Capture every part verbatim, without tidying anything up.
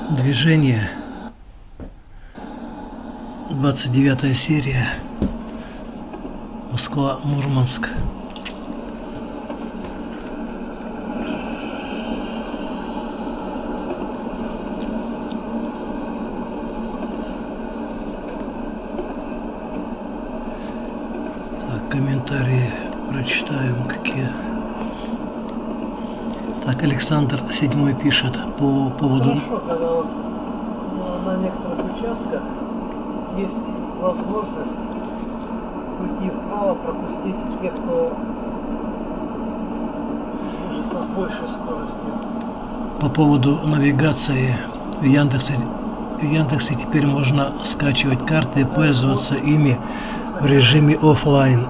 Движение. двадцать девятая серия. Москва-Мурманск. Так, комментарии прочитаем, какие. Так, Александр седьмой пишет по поводу... Хорошо, когда вот на некоторых участках есть возможность уйти вправо, пропустить тех, кто движется с большей скоростью. По поводу навигации в Яндексе, в Яндексе теперь можно скачивать карты и пользоваться ими в режиме офлайн.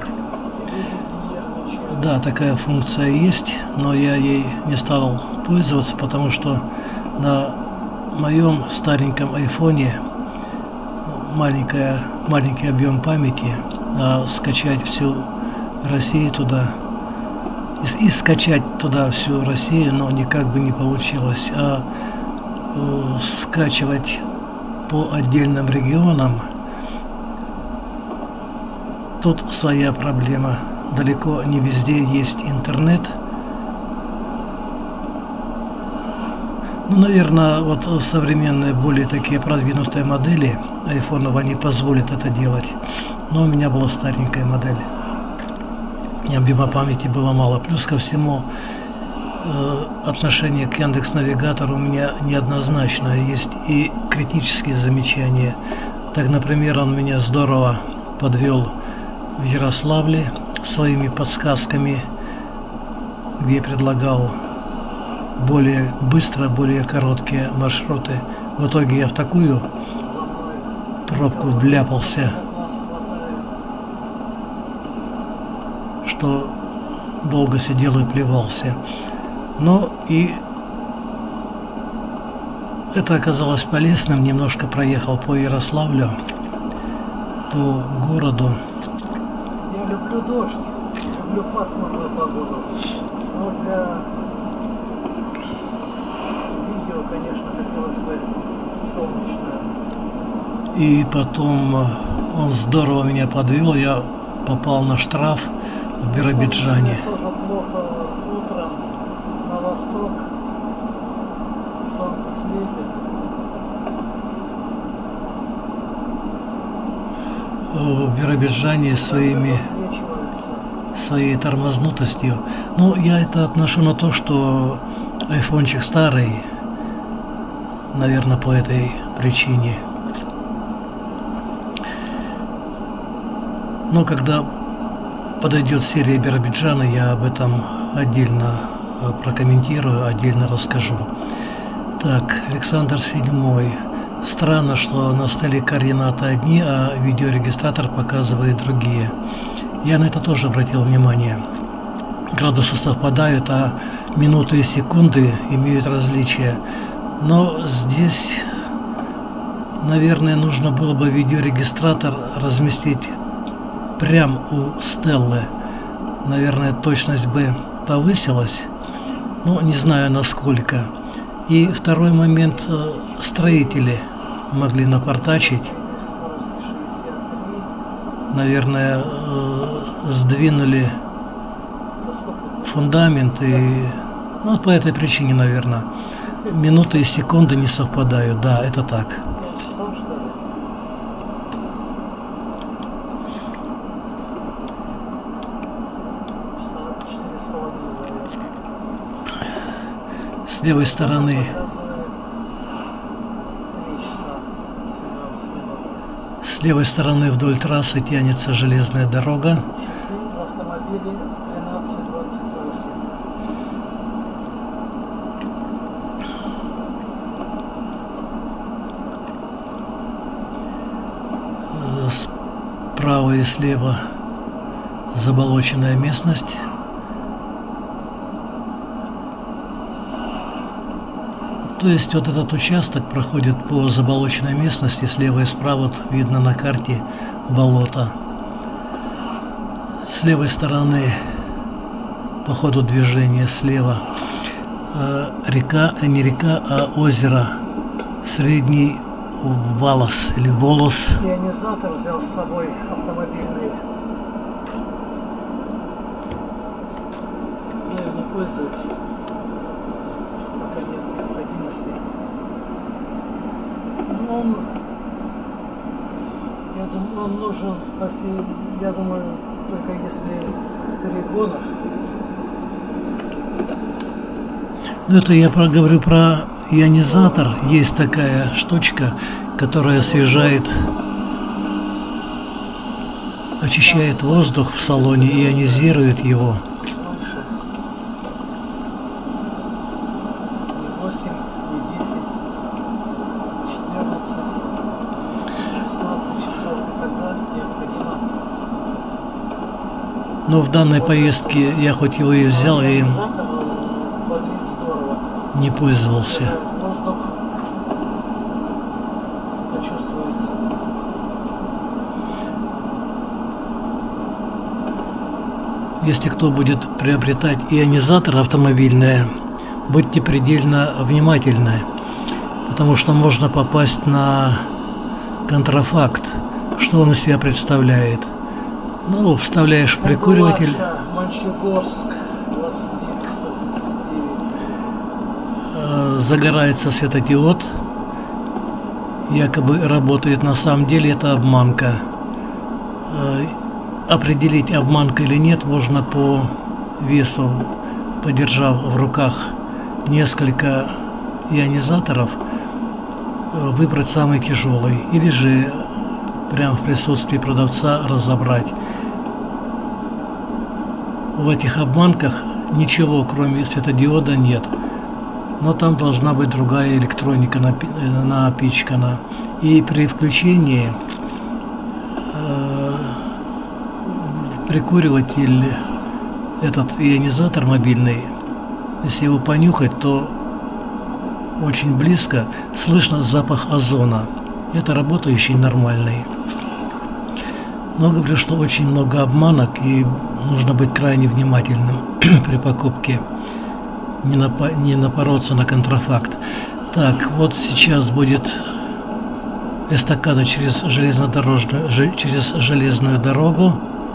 Да, такая функция есть, но я ей не стал пользоваться, потому что на моем стареньком айфоне маленькая, маленький объем памяти, а скачать всю Россию туда, и, и скачать туда всю Россию, но никак бы не получилось, а э, скачивать по отдельным регионам, тут своя проблема. Далеко не везде есть интернет. Ну, наверное, вот современные, более такие продвинутые модели айфонов, они позволят это делать. Но у меня была старенькая модель. И объема памяти было мало. Плюс ко всему, э, отношение к Яндекс.Навигатору у меня неоднозначное. Есть и критические замечания. Так, например, он меня здорово подвел в Ярославле своими подсказками, где предлагал более быстро, более короткие маршруты. В итоге я в такую пробку вляпался, что долго сидел и плевался. Но и это оказалось полезным. Немножко проехал по Ярославлю, по городу. Я люблю дождь, люблю пасмурную погоду, но для видео, конечно, хотелось бы солнечное. И потом он здорово меня подвел, я попал на штраф в Биробиджане. Тоже плохо утром на восток, солнце светит. В Биробиджане своими, своей тормознутостью. Ну, я это отношу на то, что айфончик старый, наверное, по этой причине. Но когда подойдет серия Биробиджана, я об этом отдельно прокомментирую, отдельно расскажу. Так, Александр седьмой. Странно, что на столе координаты одни, а видеорегистратор показывает другие. Я на это тоже обратил внимание. Градусы совпадают, а минуты и секунды имеют различия. Но здесь, наверное, нужно было бы видеорегистратор разместить прямо у стеллы. Наверное, точность бы повысилась, но не знаю насколько. И второй момент, строители могли напортачить, наверное, сдвинули фундамент, и ну, вот по этой причине, наверное, минуты и секунды не совпадают, да, это так. С левой стороны С левой стороны вдоль трассы тянется железная дорога. Часы в автомобиле тринадцать двадцать восемь. Справа и слева заболоченная местность. То есть вот этот участок проходит по заболоченной местности, слева и справа вот видно на карте болото. С левой стороны по ходу движения слева э, река, а не река, а озеро Средний волос или волос. Ионизатор взял с собой автомобильный. Я им не пользуюсь. Пока нет необходимости. Но он, я думаю, он нужен, если, я думаю, только если в перегонах. Ну, это я проговорю про ионизатор. Есть такая штучка, которая освежает, очищает воздух в салоне, ионизирует его. Но в данной поездке я хоть его и взял, я им не пользовался. Если кто будет приобретать ионизатор автомобильный, будьте предельно внимательны, потому что можно попасть на контрафакт. Что он из себя представляет? Ну, вставляешь прикуриватель. Загорается светодиод, якобы работает, на самом деле это обманка. Определить, обманка или нет, можно по весу, подержав в руках несколько ионизаторов, выбрать самый тяжелый, или же прямо в присутствии продавца разобрать. В этих обманках ничего, кроме светодиода, нет. Но там должна быть другая электроника напичкана. И при включении э, прикуриватель, этот ионизатор мобильный, если его понюхать, то очень близко слышно запах озона. Это работающий, нормальный. Но говорю, что очень много обманок, и нужно быть крайне внимательным при покупке. Не, напа не напороться на контрафакт. Так, вот сейчас будет эстакада через железнодорожную, ж, через железную дорогу.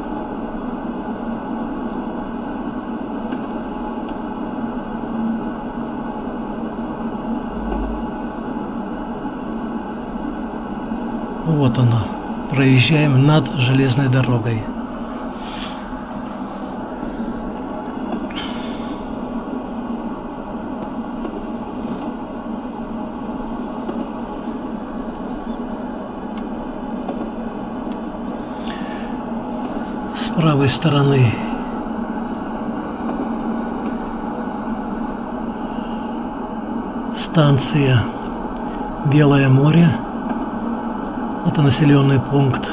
Вот она. Проезжаем над железной дорогой. С правой стороны станция Белое море. Это населенный пункт.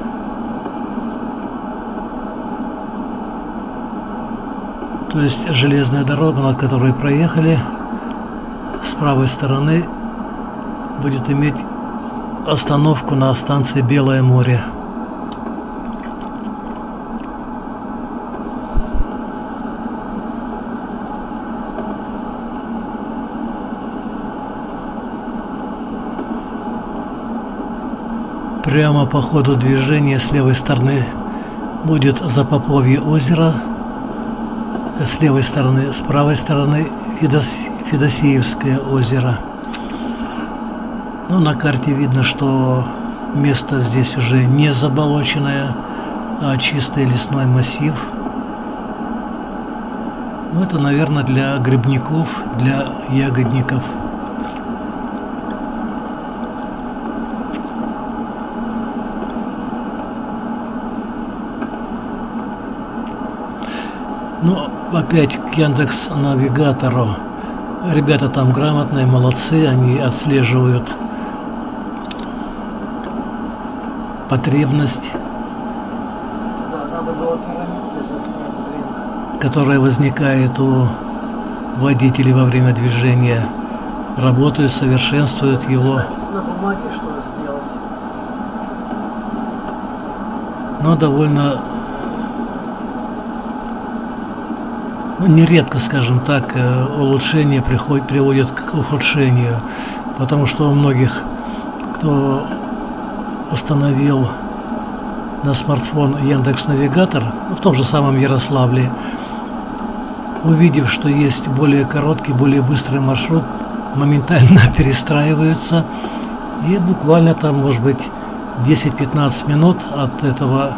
То есть железная дорога, над которой проехали, с правой стороны будет иметь остановку на станции Белое море. Прямо по ходу движения с левой стороны будет Запоповье озеро, с левой стороны, с правой стороны Федос... Федосеевское озеро. Но на карте видно, что место здесь уже не заболоченное, а чистый лесной массив. Ну, это, наверное, для грибников, для ягодников. Ну, опять к Яндекс.Навигатору. Ребята там грамотные, молодцы, они отслеживают потребность, которая возникает у водителей во время движения. Работают, совершенствуют его. На бумаге что сделать? Но довольно ну, нередко, скажем так, улучшение приходит, приводит к ухудшению, потому что у многих, кто установил на смартфон Яндекс.Навигатор, в том же самом Ярославле, увидев, что есть более короткий, более быстрый маршрут, моментально перестраиваются, и буквально там, может быть, десять-пятнадцать минут от этого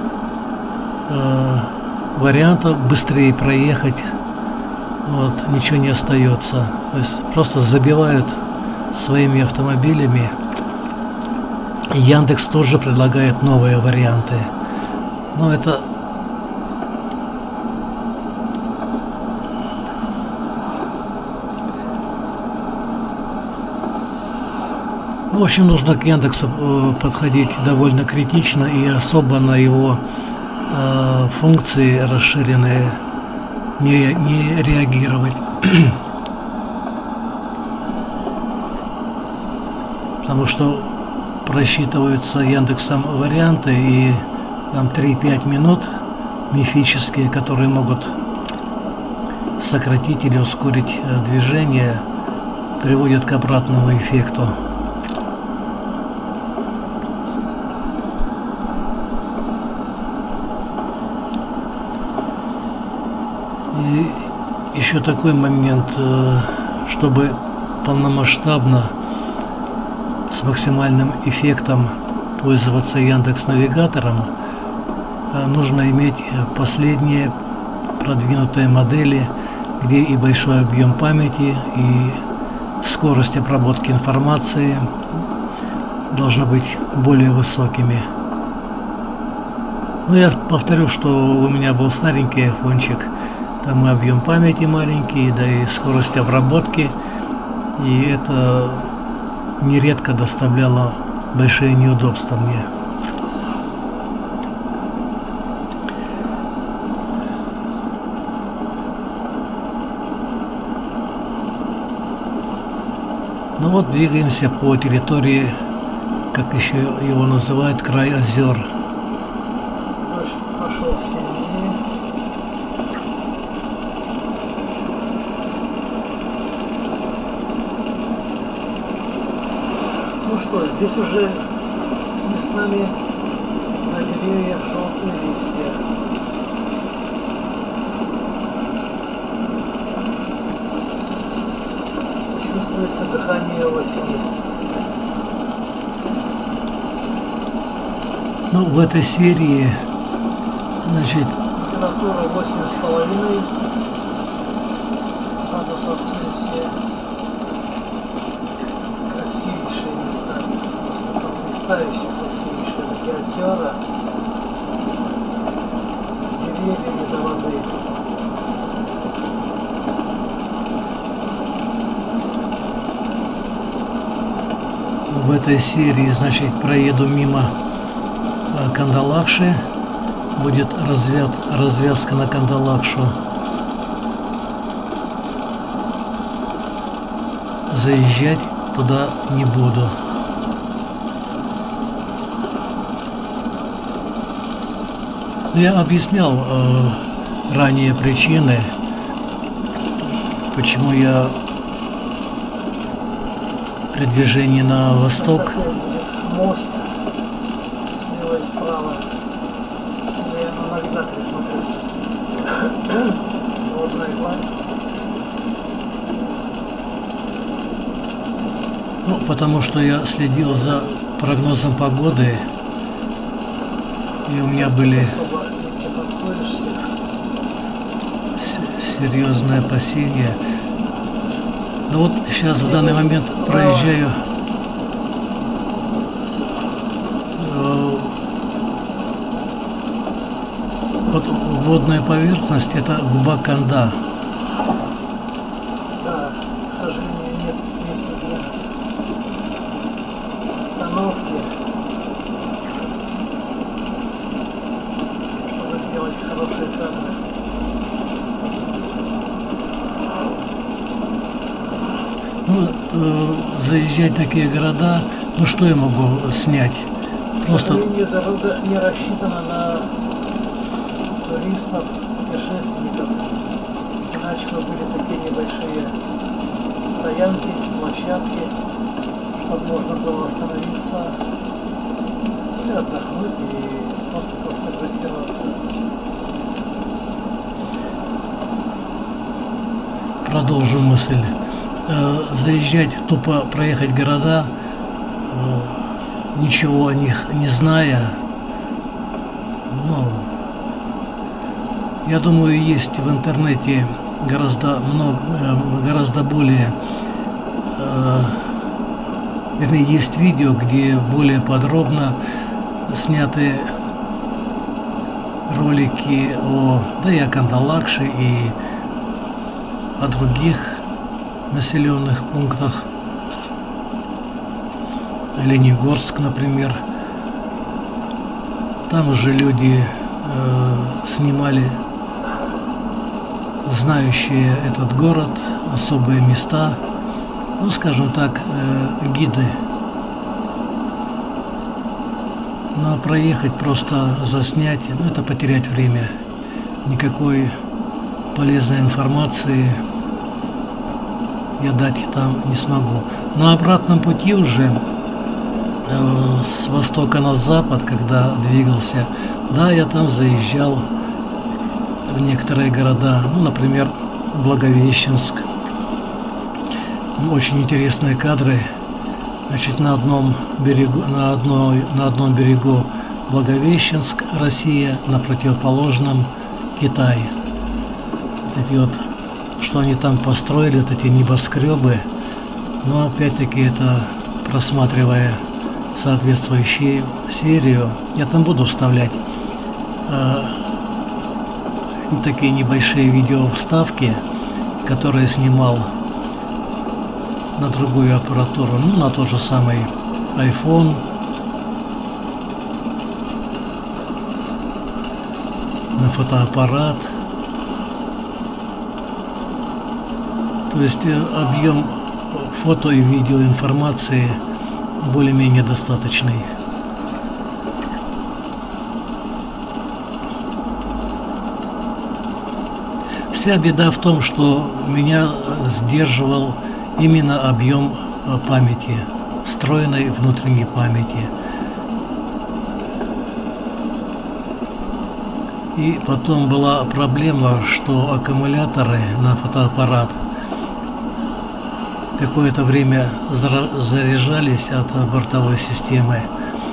э, варианта быстрее проехать, вот, ничего не остается. То есть просто забивают своими автомобилями. И Яндекс тоже предлагает новые варианты. Но это в общем, нужно к Яндексу подходить довольно критично и особо на его э, функции расширенные не, не реагировать. Потому что просчитываются Яндексом варианты, и там три-пять минут мифические, которые могут сократить или ускорить движение, приводят к обратному эффекту. И еще такой момент, чтобы полномасштабно с максимальным эффектом пользоваться Яндекс.Навигатором, нужно иметь последние продвинутые модели, где и большой объем памяти, и скорость обработки информации должны быть более высокими. Но я повторю, что у меня был старенький айфончик, там и объем памяти маленький, да и скорость обработки, и это нередко доставляло большие неудобства мне. Ну вот, двигаемся по территории, как еще его называют, край озер. Пошел сильнее. Ну что, здесь уже местами на деревьях желтые листья. Чувствуется дыхание осени. Ну, в этой серии, значит, температура восемь с половиной градусов Цельсия. Красивейшие места, просто потрясающе красивейшие такие озера с деревьями до воды. в этой серии, значит, проеду мимо Кандалакши. Будет развяз, развязка на Кандалакшу. Заезжать туда не буду. Я объяснял э, ранее причины, почему я при движении на восток. Мост слева и справа. Я на навигаторе смотрю. Водная гладь. Ну, потому что я следил за прогнозом погоды, и у меня были серьезные опасения. Но вот сейчас в данный момент проезжаю вот водная поверхность, это губа Канда. Да, к сожалению, нет места для остановки, чтобы сделать хорошие кадры. Ну, э, заезжать в такие города, ну что я могу снять? Просто... К сожалению, дорога не рассчитана на туристов, путешественников. Иначе были такие небольшие стоянки, площадки, чтобы можно было остановиться и отдохнуть, и просто пофотографироваться. Продолжу мысль. Заезжать, тупо проехать города, ничего о них не зная, ну, я думаю, есть в интернете гораздо много, гораздо более, вернее, есть видео, где более подробно сняты ролики о, да и о Кандалакше, и о других населенных пунктах. Ленигорск, например. Там уже люди э, снимали, знающие этот город, особые места, ну, скажем так, э, гиды. Но проехать, просто заснять, ну, это потерять время. Никакой полезной информации я дать там не смогу. На обратном пути уже э, с востока на запад, когда двигался, да, я там заезжал в некоторые города, ну, например, Благовещенск. Очень интересные кадры. Значит, на одном берегу, на одной, на одном берегу Благовещенск, Россия, на противоположном Китай. Эти вот, что они там построили, вот эти небоскребы, но опять-таки это, просматривая соответствующую серию, я там буду вставлять э, такие небольшие видео вставки, которые снимал на другую аппаратуру, ну, на тот же самый iPhone, на фотоаппарат. То есть объем фото и видео информации более-менее достаточный. Вся беда в том, что меня сдерживал именно объем памяти, встроенной внутренней памяти. И потом была проблема, что аккумуляторы на фотоаппарат какое-то время заряжались от бортовой системы,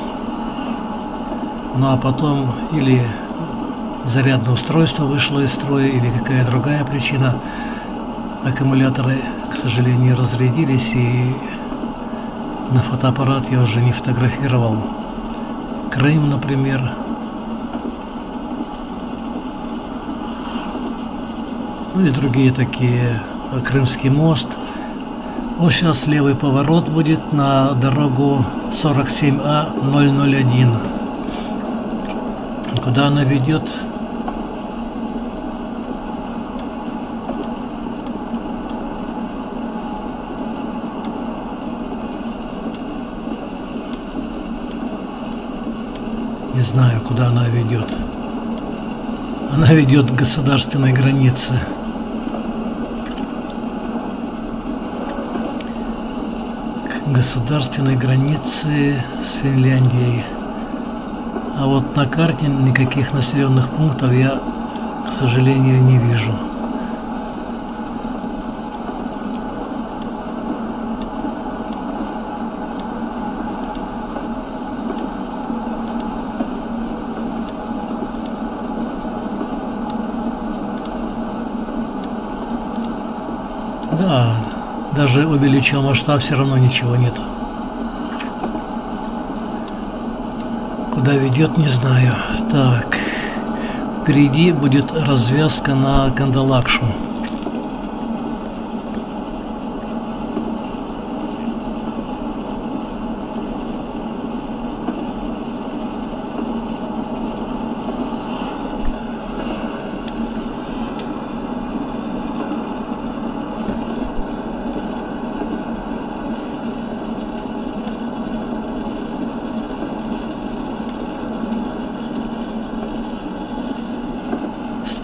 ну а потом или зарядное устройство вышло из строя, или какая другая причина, аккумуляторы, к сожалению, разрядились, и на фотоаппарат я уже не фотографировал Крым, например. Ну и другие такие, Крымский мост. Вот сейчас левый поворот будет на дорогу сорок семь А ноль ноль один. Куда она ведет? Не знаю, куда она ведет. Она ведет к государственной границе. Государственной границы с Финляндией. А вот на карте никаких населенных пунктов я, к сожалению, не вижу. Да, даже увеличил масштаб, все равно ничего нету. Куда ведет, не знаю. Так, впереди будет развязка на Кандалакшу.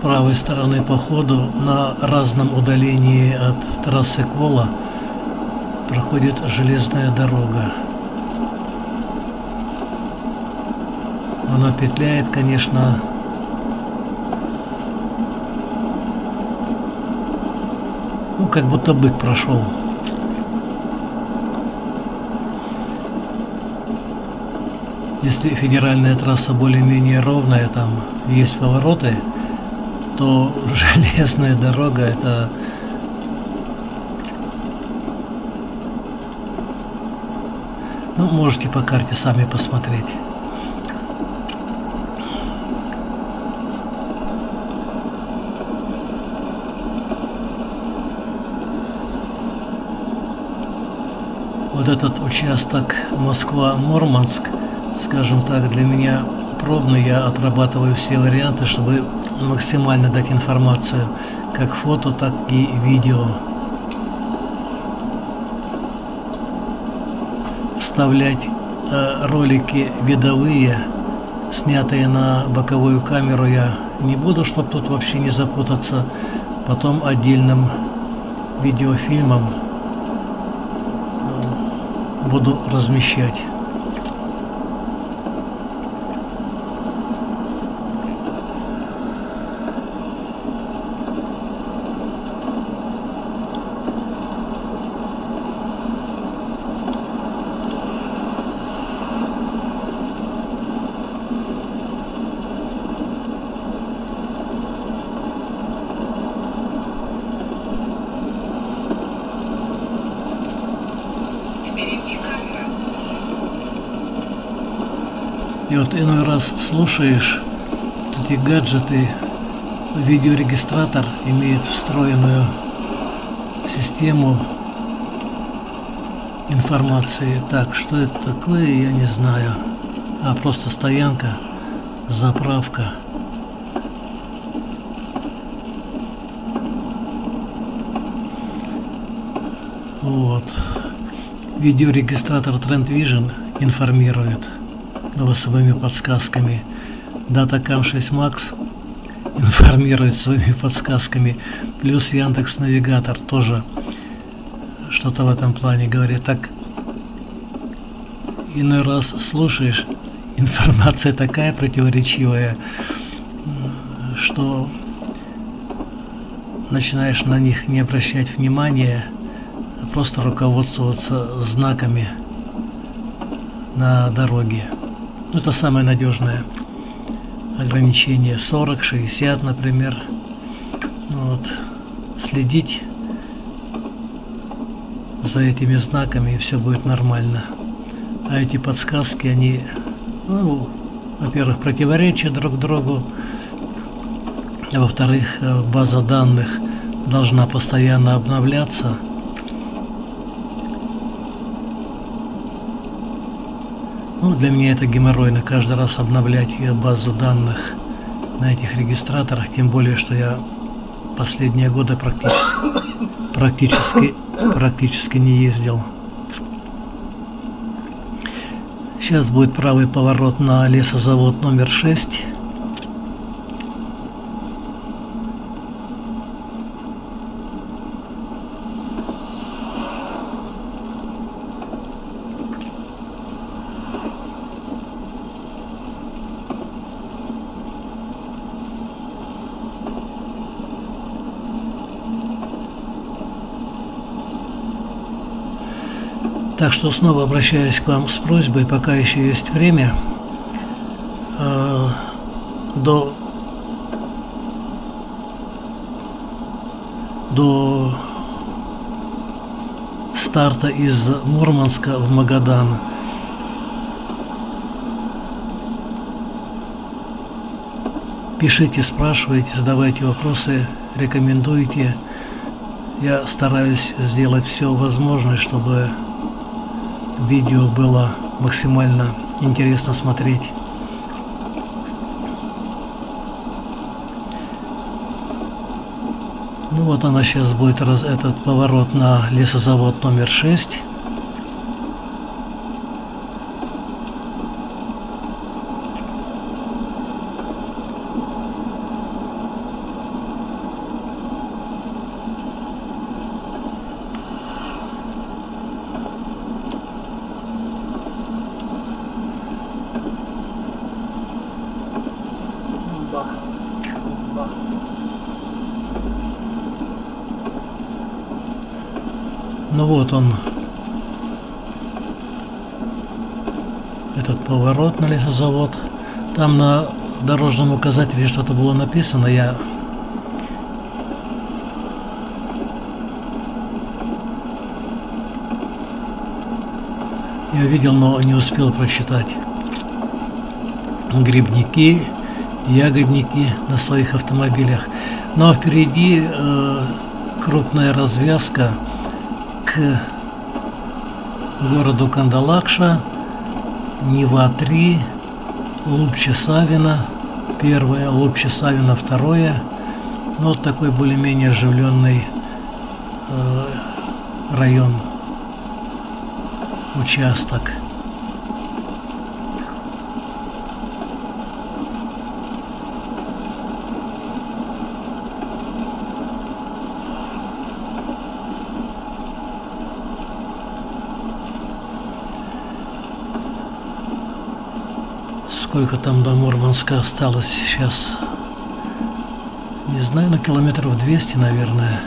правой стороны по ходу на разном удалении от трассы Кола проходит железная дорога. Она петляет, конечно, ну, как будто бык прошел. Если федеральная трасса более-менее ровная, там есть повороты, то железная дорога — это ну, можете по карте сами посмотреть. Вот этот участок Москва-Мурманск, скажем так, для меня пробный. Я отрабатываю все варианты, чтобы максимально дать информацию, как фото, так и видео. Вставлять э, ролики видовые, снятые на боковую камеру, я не буду, чтобы тут вообще не запутаться. Потом отдельным видеофильмом э, буду размещать. И вот иной раз слушаешь эти гаджеты, видеорегистратор имеет встроенную систему информации. Так, что это такое, я не знаю. А, просто стоянка, заправка. Вот. Видеорегистратор Trend Vision информирует голосовыми подсказками. Datacam шесть Max информирует своими подсказками. Плюс Яндекс Навигатор тоже что-то в этом плане говорит. Так, иной раз слушаешь, информация такая противоречивая, что начинаешь на них не обращать внимания, а просто руководствоваться знаками на дороге. Это самое надежное ограничение. сорок, шестьдесят, например. Вот. Следить за этими знаками, и все будет нормально. А эти подсказки, они, ну, во-первых, противоречат друг другу, а во-вторых, база данных должна постоянно обновляться. Ну, для меня это геморройно, каждый раз обновлять базу данных на этих регистраторах, тем более, что я последние годы практически, практически, практически не ездил. Сейчас будет правый поворот на лесозавод номер шесть. Так что снова обращаюсь к вам с просьбой, пока еще есть время, э, до, до старта из Мурманска в Магадан пишите, спрашивайте, задавайте вопросы, рекомендуйте. Я стараюсь сделать все возможное, чтобы видео было максимально интересно смотреть. Ну вот она сейчас будет, раз, этот поворот на лесозавод номер шесть. Ну вот он, этот поворот на лесозавод. Там на дорожном указателе что-то было написано, я я видел, но не успел прочитать. Грибники, ягодники на своих автомобилях. Ну а впереди э, крупная развязка к городу Кандалакша, Нева три, Лупче-Савино первое, Лупче-Савино второе. Ну, вот такой более-менее оживленный э, район, участок. Сколько там до Мурманска осталось сейчас? Не знаю, на километров двести, наверное.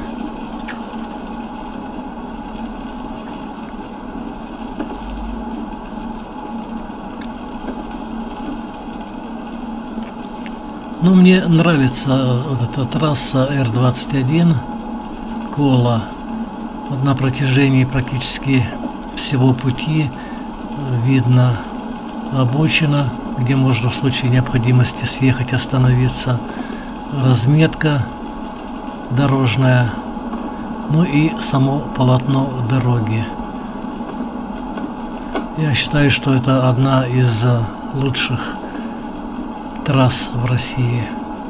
Ну, мне нравится вот эта трасса Р двадцать один Кола. Вот на протяжении практически всего пути видно обочина, где можно в случае необходимости съехать, остановиться, разметка дорожная, ну и само полотно дороги. Я считаю, что это одна из лучших трасс в России.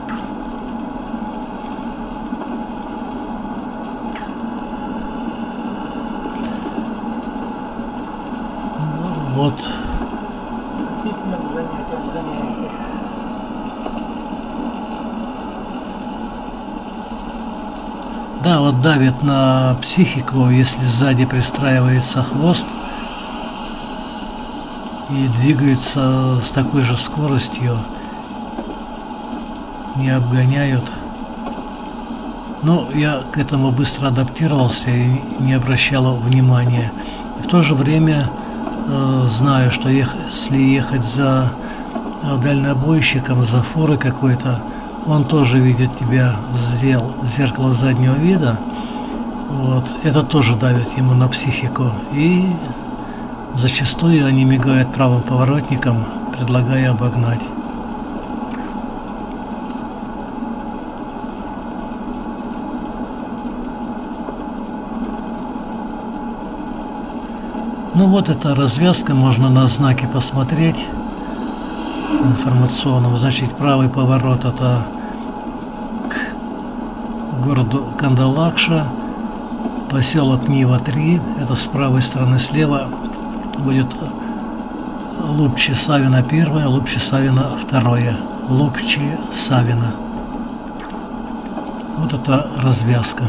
Вот. Да, вот давит на психику, если сзади пристраивается хвост и двигаются с такой же скоростью, не обгоняют. Но я к этому быстро адаптировался и не обращал внимания. И в то же время э, знаю, что ех, если ехать за э, дальнобойщиком, за фурой какой-то, он тоже видит тебя в зеркало заднего вида. Вот. Это тоже давит ему на психику. И зачастую они мигают правым поворотником, предлагая обогнать. Ну вот эта развязка, можно на знаке посмотреть информационном. Значит, правый поворот это к городу Кандалакша, поселок Нива три, это с правой стороны слева будет Лупче-Савино первое, Лупче-Савино второе, Лупче-Савино. Вот это развязка.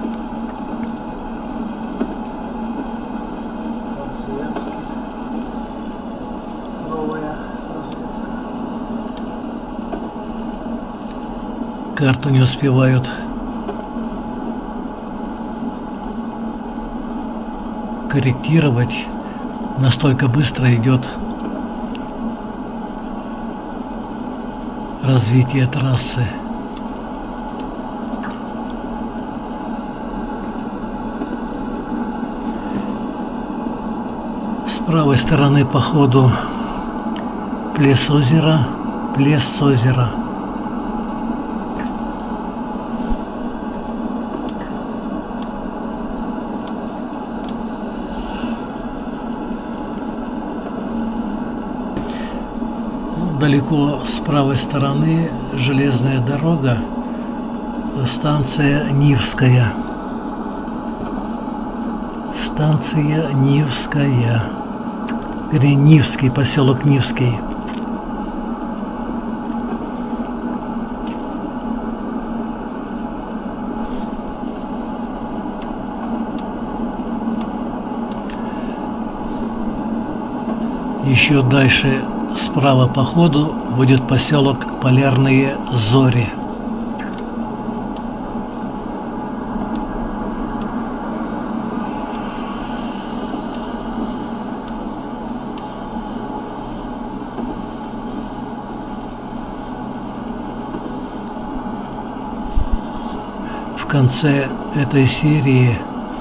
Карту не успевают корректировать, настолько быстро идет развитие трассы. С правой стороны по ходу плес озера, плес озера. Далеко с правой стороны железная дорога, станция Нивская. Станция Нивская. Вернее, Нивский, поселок Нивский. Еще дальше справа по ходу будет поселок Полярные Зори. конце этой серии,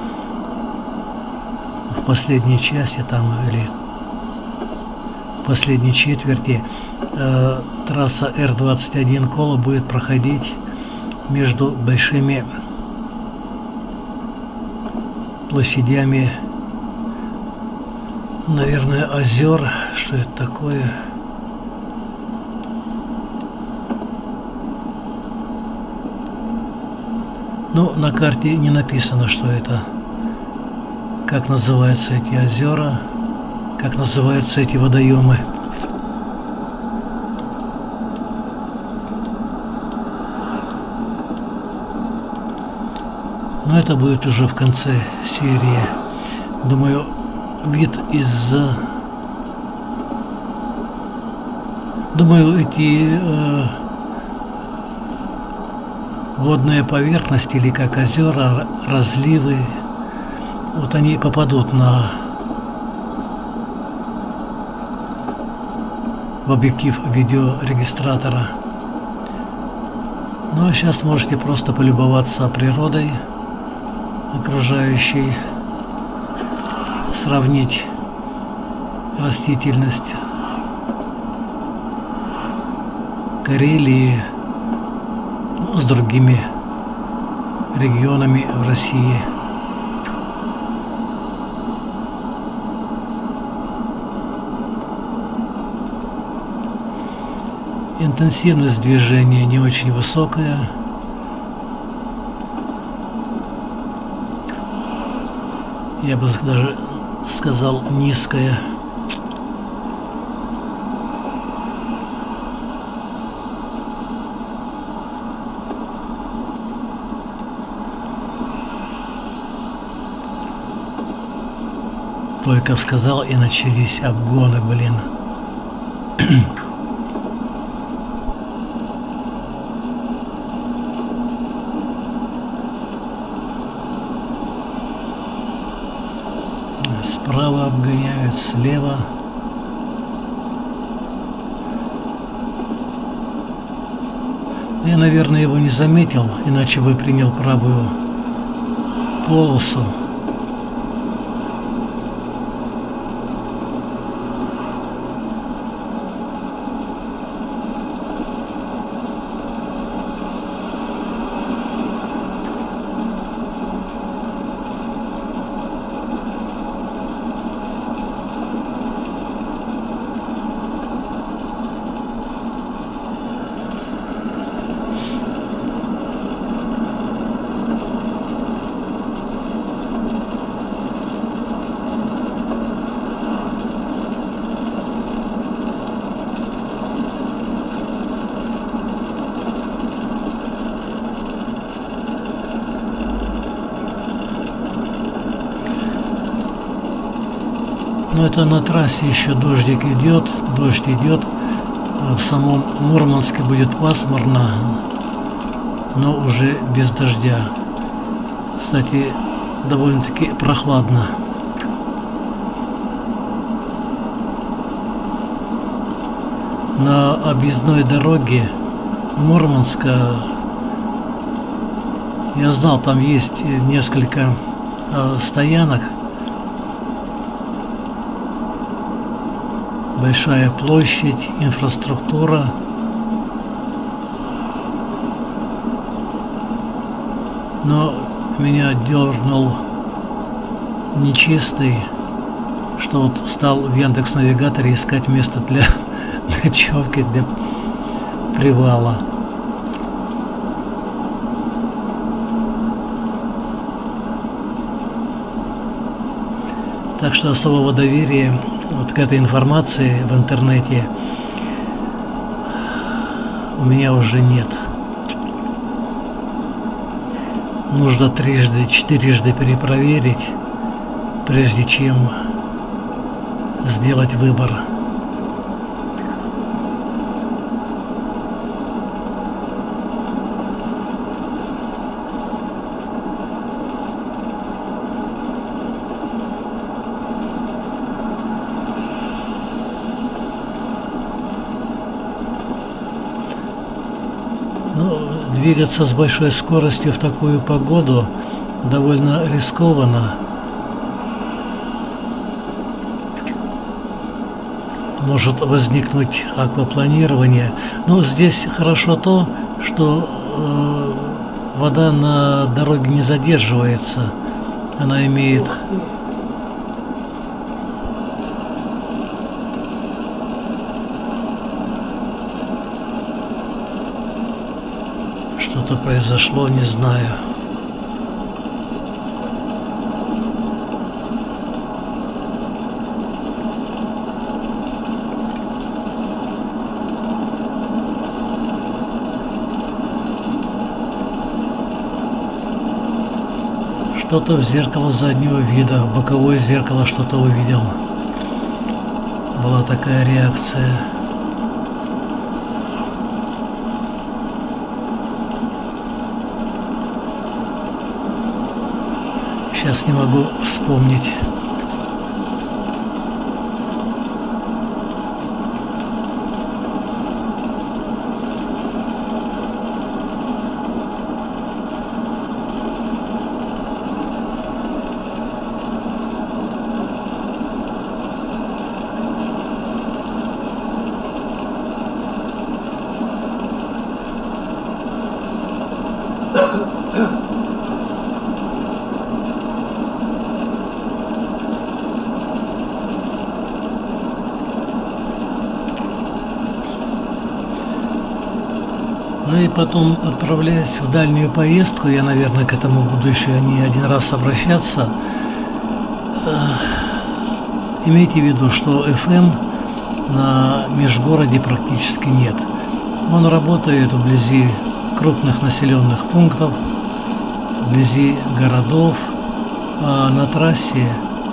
в последней части там или последней четверти, э, трасса Р двадцать один Кола будет проходить между большими площадями, наверное, озер. Что это такое? Ну, на карте не написано, что это, как называются эти озера, как называются эти водоемы. Но это будет уже в конце серии. Думаю, вид из... Думаю, эти э, водные поверхности, или как озера, разливы, вот они попадут на в объектив видеорегистратора. Ну а сейчас можете просто полюбоваться природой окружающей, сравнить растительность Карелии с другими регионами в России. Интенсивность движения не очень высокая. Я бы даже сказал, низкая. Только сказал, и начались обгоны, блин. Справа обгоняют, слева. Я, наверное, его не заметил, иначе бы принял правую полосу. Но это на трассе еще дождик идет, дождь идет. В самом Мурманске будет пасмурно, но уже без дождя. Кстати, довольно-таки прохладно. На объездной дороге Мурманска, я знал, там есть несколько э, стоянок. Большая площадь, инфраструктура. Но меня дернул нечистый, что вот стал в Яндекс.Навигаторе искать место для ночевки, для привала. Так что особого доверия вот к этой информации в интернете у меня уже нет. Нужно трижды, четырежды перепроверить, прежде чем сделать выбор. Ну, двигаться с большой скоростью в такую погоду довольно рискованно. Может возникнуть аквапланирование. Но здесь хорошо то, что э, вода на дороге не задерживается. Она имеет... Что-то произошло, не знаю. Что-то в зеркало заднего вида, в боковое зеркало что-то увидел. Была такая реакция. Сейчас не могу вспомнить. Ну и потом, отправляясь в дальнюю поездку, я, наверное, к этому буду еще не один раз обращаться. Имейте в виду, что эф эм на межгороде практически нет. Он работает вблизи крупных населенных пунктов, вблизи городов, а на трассе,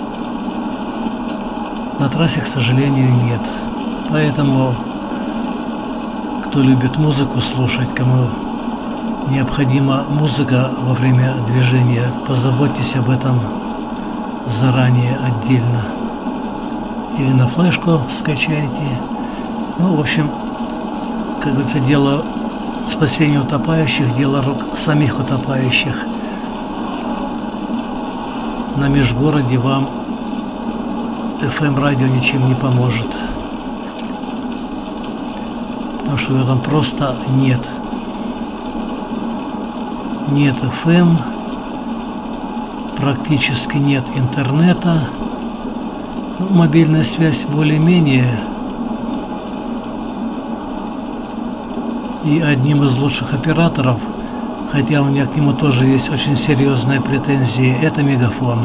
на трассе, к сожалению, нет. Поэтому, кто любит музыку слушать, кому необходима музыка во время движения, позаботьтесь об этом заранее, отдельно. Или на флешку скачайте. Ну, в общем, как говорится, дело спасения утопающих, дело рук самих утопающих. На межгороде вам эф эм радио ничем не поможет. Потому что его там просто нет. Нет эф эм, практически нет интернета. Ну, мобильная связь более-менее. И одним из лучших операторов, хотя у меня к нему тоже есть очень серьезные претензии, это Мегафон.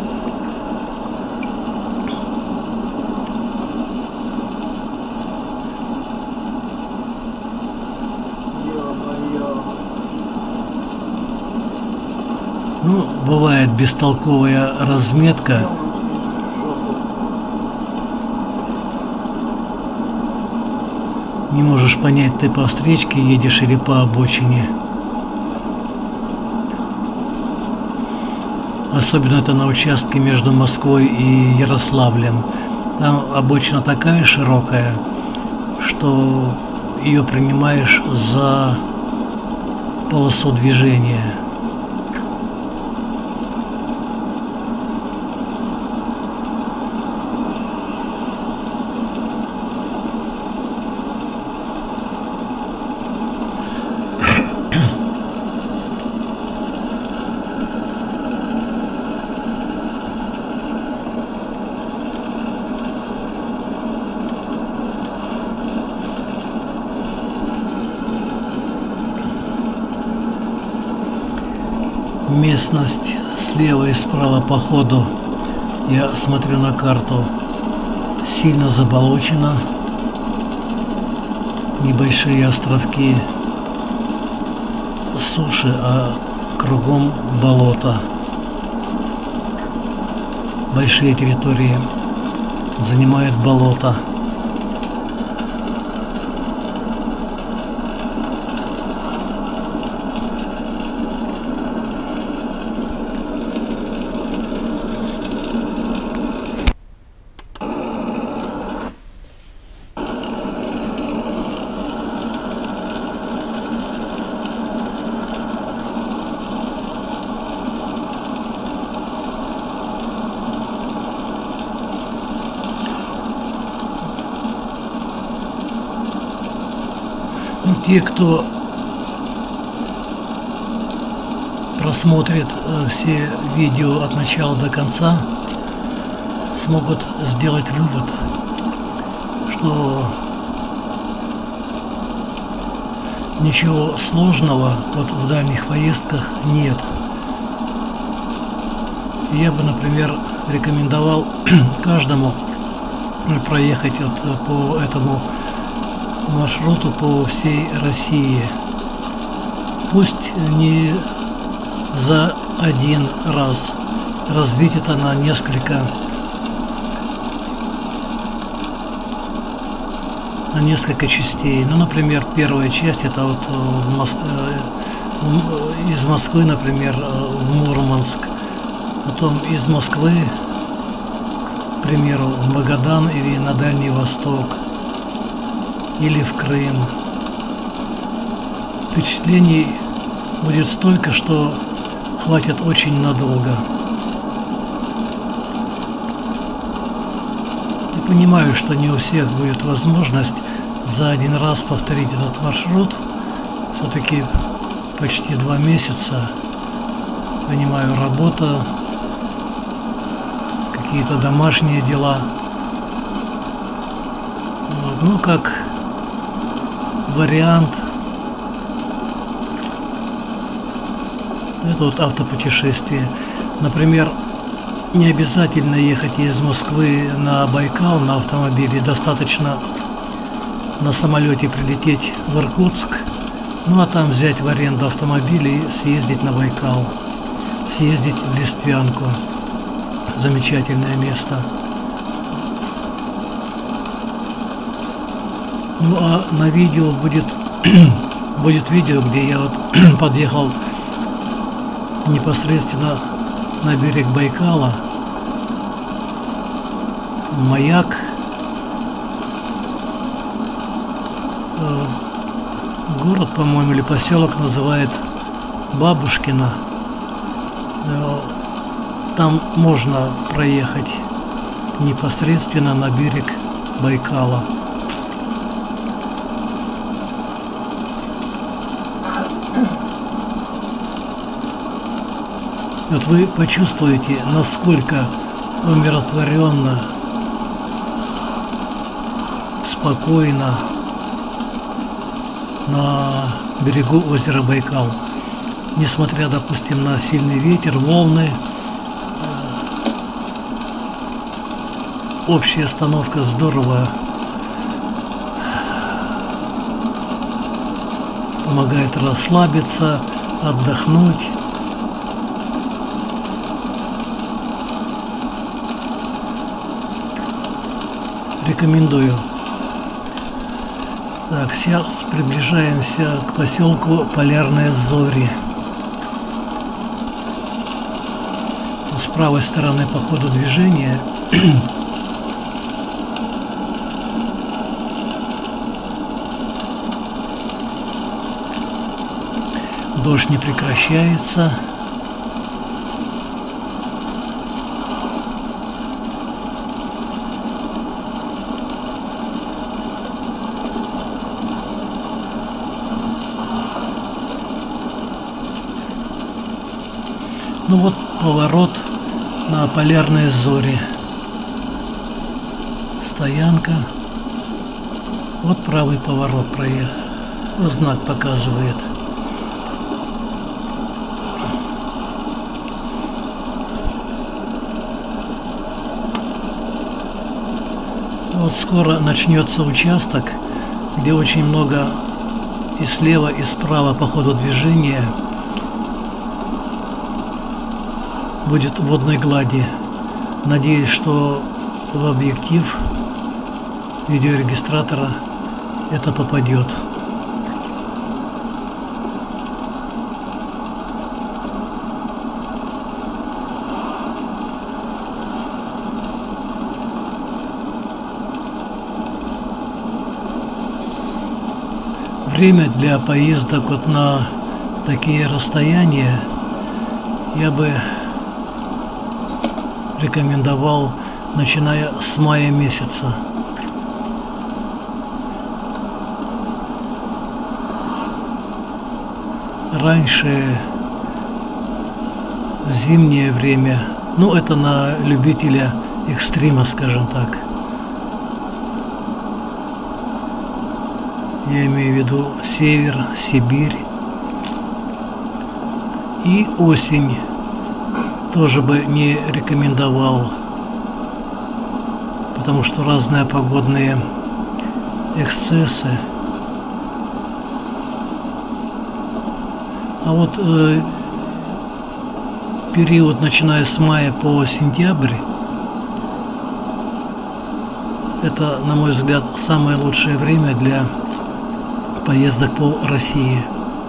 Ну, бывает бестолковая разметка. Не можешь понять, ты по встречке едешь или по обочине. Особенно это на участке между Москвой и Ярославлем. Там обочина такая широкая, что ее принимаешь за полосу движения. Местность слева и справа по ходу, я смотрю на карту, сильно заболочена, небольшие островки суши, а кругом болото. Большие территории занимает болото. Ну, те, кто просмотрит э, все видео от начала до конца, смогут сделать вывод, что ничего сложного вот в дальних поездках нет. Я бы, например, рекомендовал каждому проехать вот по этому маршруту по всей России. Пусть не за один раз, разбить это на несколько на несколько частей. Ну, например, первая часть это вот в Мос... из Москвы, например, в Мурманск, потом из Москвы, к примеру, в Магадан или на Дальний Восток, или в Крым. Впечатлений будет столько, что хватит очень надолго. Я понимаю, что не у всех будет возможность за один раз повторить этот маршрут. Все-таки почти два месяца, понимаю, работа, какие-то домашние дела. Вот. Ну, как вариант, это вот автопутешествие. Например, не обязательно ехать из Москвы на Байкал на автомобиле, достаточно на самолете прилететь в Иркутск, ну а там взять в аренду автомобиль и съездить на Байкал, съездить в Листвянку. Замечательное место. Ну а на видео будет, будет видео, где я вот подъехал непосредственно на берег Байкала, маяк, город, по-моему, или поселок называет Бабушкино. Там можно проехать непосредственно на берег Байкала. Вот вы почувствуете, насколько умиротворенно, спокойно на берегу озера Байкал. Несмотря, допустим, на сильный ветер, волны, общая остановка здорово помогает расслабиться, отдохнуть. Рекомендую. Так, сейчас приближаемся к поселку Полярные Зори. С правой стороны по ходу движения дождь не прекращается. Ну вот поворот на Полярные Зори. Стоянка. Вот правый поворот проехал. Вот знак показывает. Вот скоро начнется участок, где очень много и слева, и справа по ходу движения будет водной глади. Надеюсь, что в объектив видеорегистратора это попадет. Время для поездок вот на такие расстояния я бы рекомендовал, начиная с мая месяца. раньше, в зимнее время, ну это на любителя экстрима, скажем так. Я имею в виду север, Сибирь. И осень тоже бы не рекомендовал, потому что разные погодные эксцессы. А вот э, период, начиная с мая по сентябрь, это, на мой взгляд, самое лучшее время для поездок по России.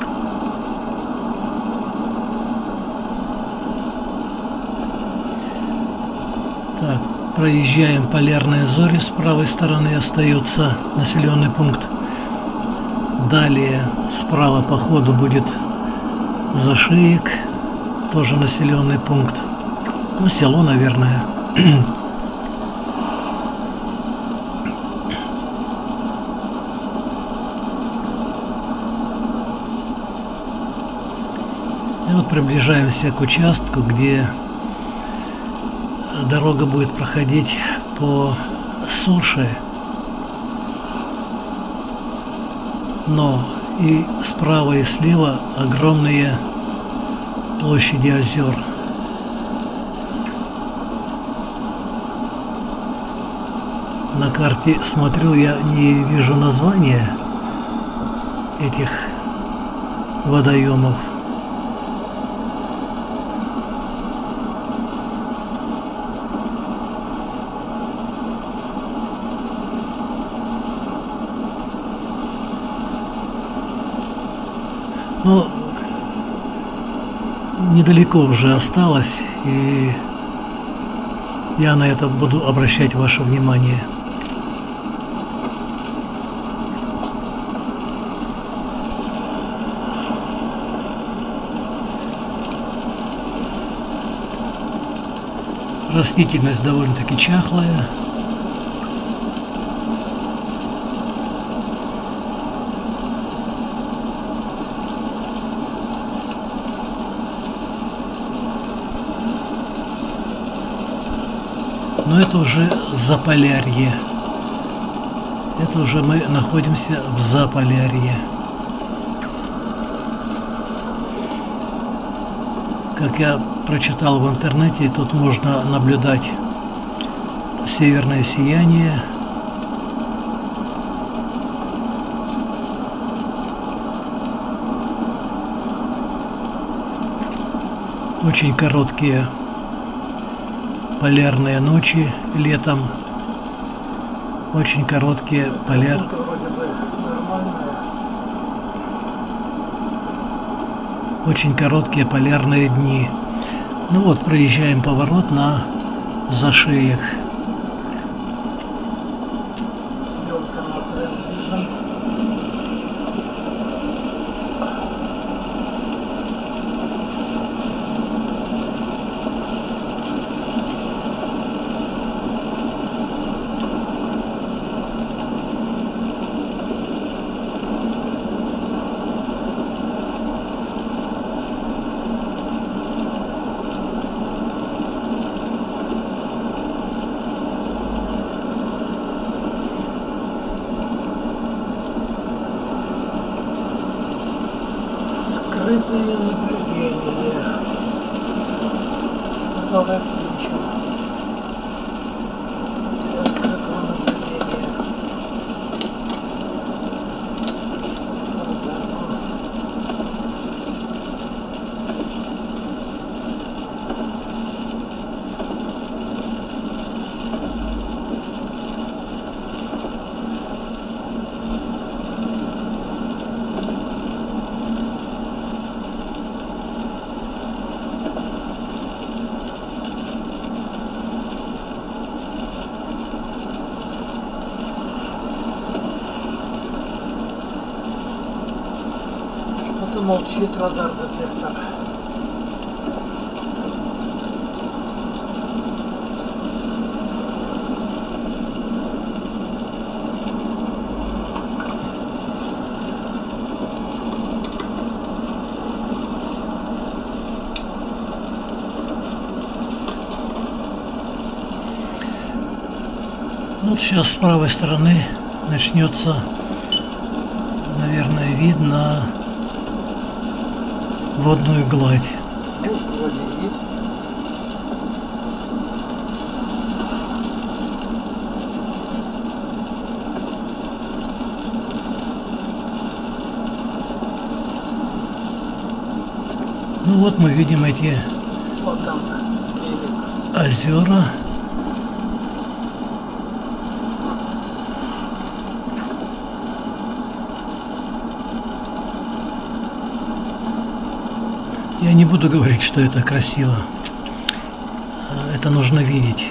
Так, проезжаем Полярные Зори, с правой стороны остается населенный пункт. Далее справа по ходу будет Зашиек, тоже населенный пункт. Ну, село, наверное. И вот приближаемся к участку, где дорога будет проходить по суше, но и справа и слева огромные площади озер. На карте смотрю, я не вижу названия этих водоемов. Но недалеко уже осталось, и я на это буду обращать ваше внимание. Растительность довольно-таки чахлая. Но это уже Заполярье. Это уже мы находимся в Заполярье. Как я прочитал в интернете, тут можно наблюдать северное сияние. Очень короткие полярные ночи летом. Очень короткие поляр... Очень короткие полярные дни. Ну вот, проезжаем поворот на Зашиек. Скрытые наблюдения. Давай включим. Для скрытого наблюдения. Что-то молчит радар-детектор. Вот сейчас с правой стороны начнется, наверное, вид на водную гладь. Звук вроде есть. Ну вот мы видим эти Вот там берег. озера. Я не буду говорить, что это красиво. Это нужно видеть.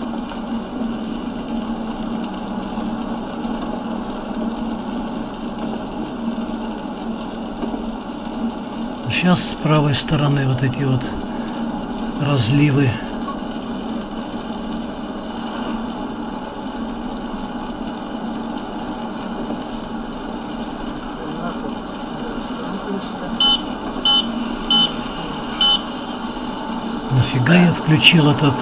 Сейчас с правой стороны вот эти вот разливы. Нафига я включил этот...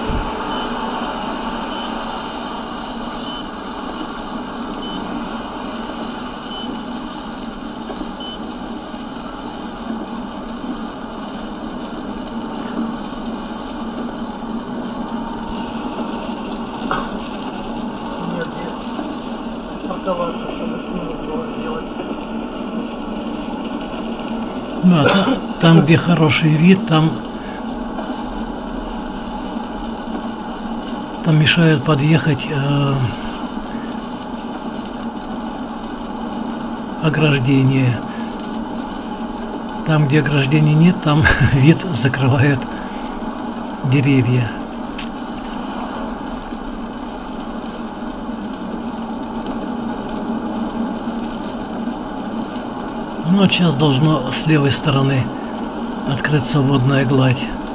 Нет, где парковаться, чтобы снимок было сделать. Да, та- там, где хороший вид, там... Там мешают подъехать э, ограждение. Там, где ограждения нет, там вид закрывают деревья. Ну, вот сейчас должно с левой стороны открыться водная гладь.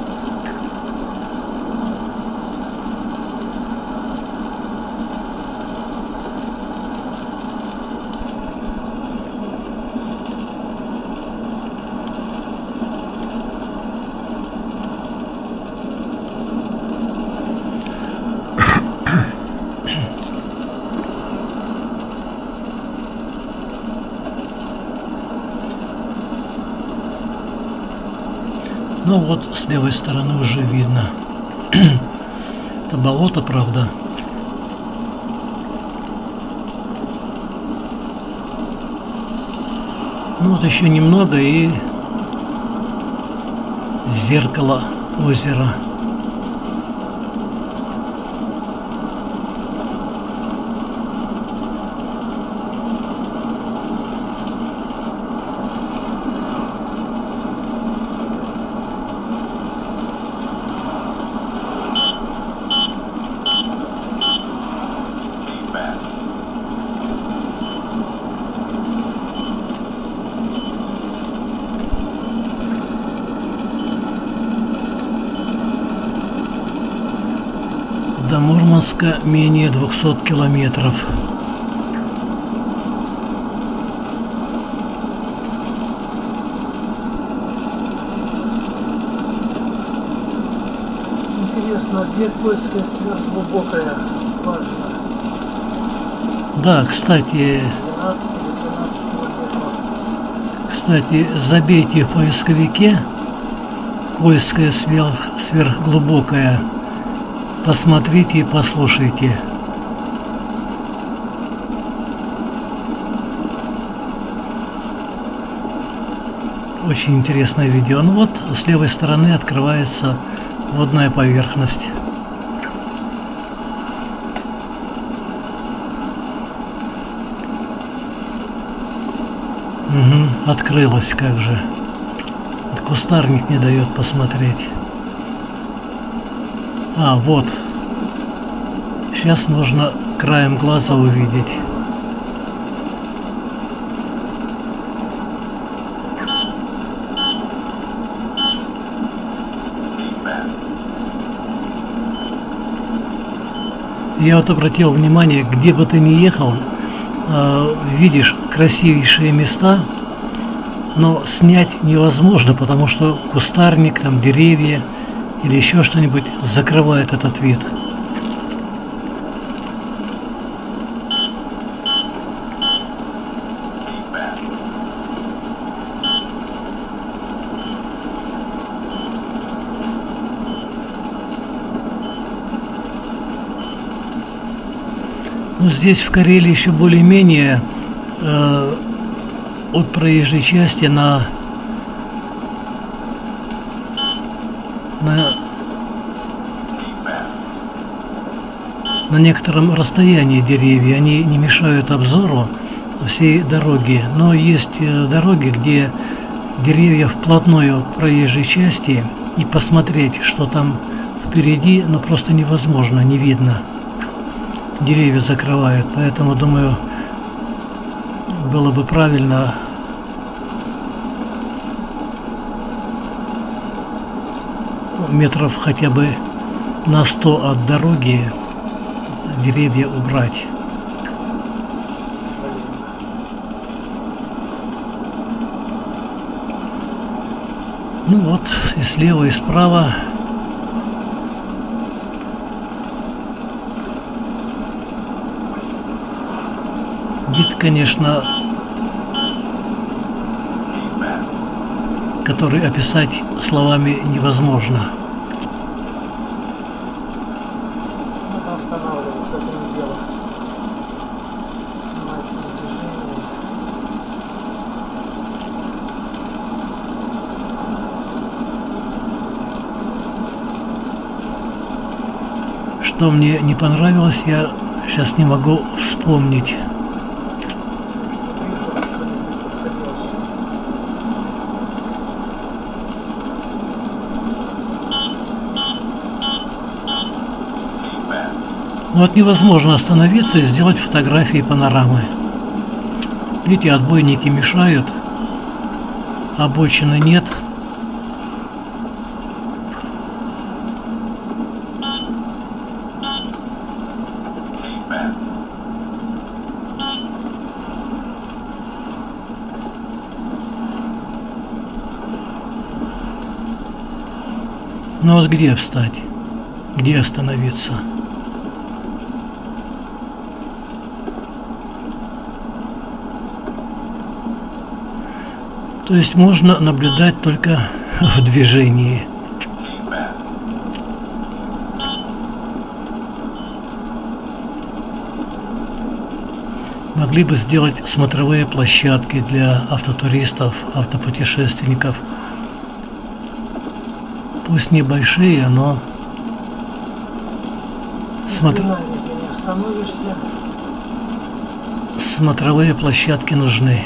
Ну вот, с левой стороны уже видно. Это болото, правда. Ну вот еще немного и зеркало озера. До Мурманска менее двухсот километров. Интересно, где Кольская сверхглубокая скважина? Да, кстати, двенадцать или тринадцать километров. кстати, забейте в поисковике Кольская сверх, сверхглубокая. Посмотрите и послушайте. Очень интересное видео. Ну вот, с левой стороны открывается водная поверхность. Угу, открылась, как же. Кустарник не дает посмотреть. А, вот. Сейчас можно краем глаза увидеть. Я вот обратил внимание, где бы ты ни ехал, э, видишь красивейшие места, но снять невозможно, потому что кустарник, там деревья или еще что-нибудь закрывает этот вид. Ну, здесь в Карелии еще более-менее э, от проезжей части на, на, на некотором расстоянии деревья. Они не мешают обзору всей дороги. Но есть э, дороги, где деревья вплотную к проезжей части, и посмотреть, что там впереди, ну просто невозможно, не видно. Деревья закрывают, поэтому, думаю, было бы правильно метров хотя бы на сто от дороги деревья убрать. Ну вот, и слева, и справа вид, конечно, который описать словами невозможно. Надо останавливаться, это не дело. Снимать движение. Что мне не понравилось, я сейчас не могу вспомнить. Но вот невозможно остановиться и сделать фотографии панорамы. Эти отбойники мешают, обочины нет. Ну вот где встать? Где остановиться? То есть можно наблюдать только в движении. Могли бы сделать смотровые площадки для автотуристов, автопутешественников. Пусть небольшие, но смотр... смотровые площадки нужны.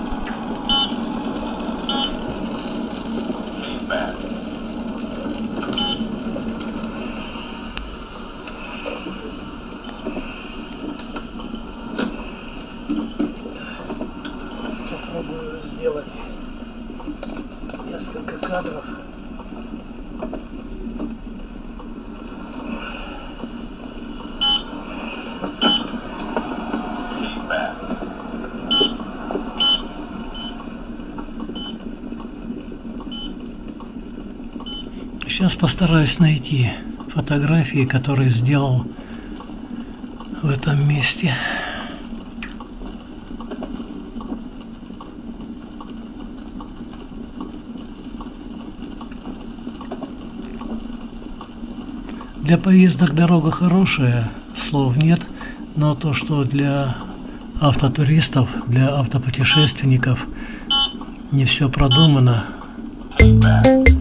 Попробую сделать несколько кадров. Сейчас постараюсь найти фотографии, которые сделал в этом месте. Для поездок дорога хорошая, слов нет, но то, что для автотуристов, для автопутешественников не все продумано.